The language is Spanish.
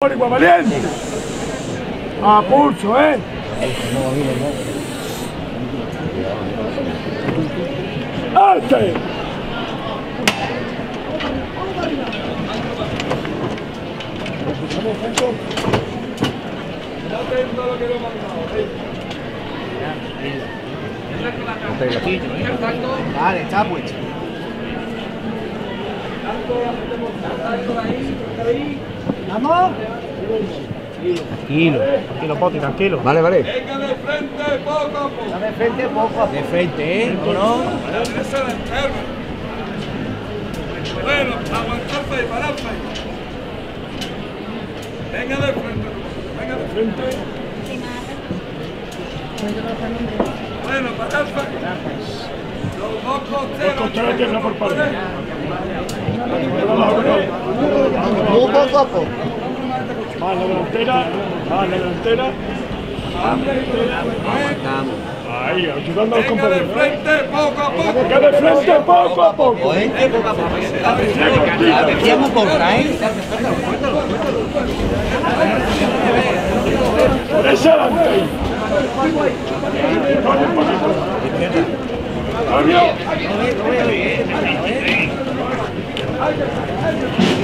igual valiente. A pulso, ¿eh? ¡Este! Vale, está puesto. ¿Vamos? Tranquilo, tranquilo, Poti, tranquilo. Vale, vale. Venga de frente, poco a poco. De frente poco a poco. De frente, ¿eh? ¿No? La derecha de enferma. Bueno, aguantarse y pararse. Venga de frente. Venga de frente. Bueno, pararse. Los dos costeros tierra por parte. Muy poco a poco. Va la delantera, va la delantera. Ahí, ayudando a los Venga de compañeros. frente, poco a poco. Venga de frente, poco a poco. Decíamos contra, ¿eh? Por ese adelante ahí. Cambio.